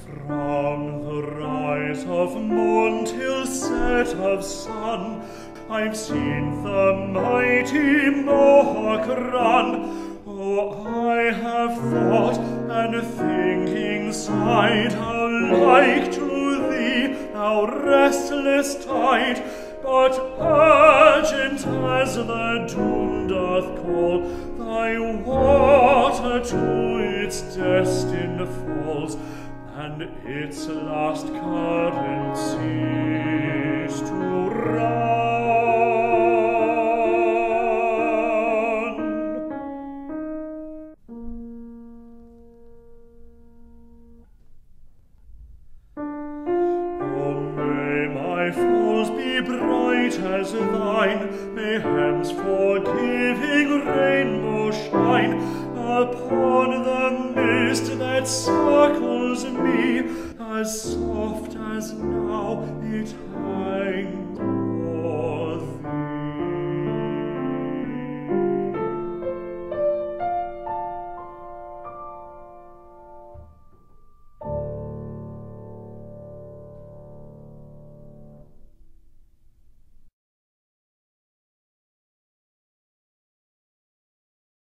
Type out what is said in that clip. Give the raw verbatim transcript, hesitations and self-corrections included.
From the rise of moon till set of sun, I've seen the mighty Mohawk run. Oh, I have thought and thinking sighed how like to thee, thou restless tide, but urgent as the doom doth call, thy water to its destined falls, and its last current cease to run. Oh, may my falls be bright as thine, may heaven's forgiving rainbow shine upon the mist that circles me, as soft as now it hangs.